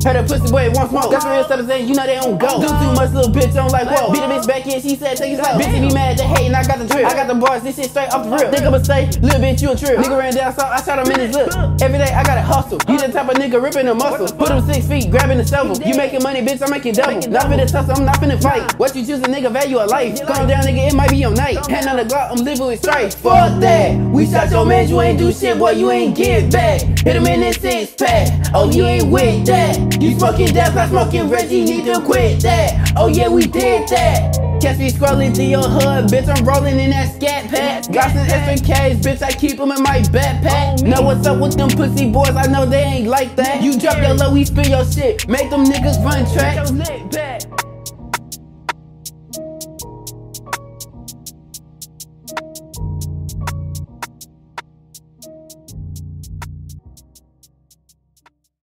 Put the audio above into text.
Heard a pussy boy want smoke. That's real stuff saying, you know they don't go. Do too much, little bitch, don't like whoa. Beat a bitch back in, she said take it slow. Bitch be mad, they hatin', I got the drip. I got the bars, this shit straight off the rip. Think I'ma say, little bitch, you a trip. Nigga ran down, so I shot him in his lip. Every day I gotta hustle. You the type of nigga ripping the muscles. Put him 6 feet, grabbing the shovel. You making money, bitch, I'm making double. Not finna tussle, I'm not finna fight. What you choose, a nigga value of life. Calm down, nigga, it might be your night. Hand on the Glock, I'm living with strife. Fuck that. We shot your man, you ain't do shit, boy, you ain't give back. Hit him in his 6-pack. Oh, you ain't with that. You smoking death, I smoking Reggie, need to quit that. Oh yeah, we did that. Catch me scrolling to your hood, bitch, I'm rolling in that scat pack. Got some SMKs, bitch, I keep them in my backpack. Know what's up with them pussy boys, I know they ain't like that. You drop your low, we spill your shit, make them niggas run track.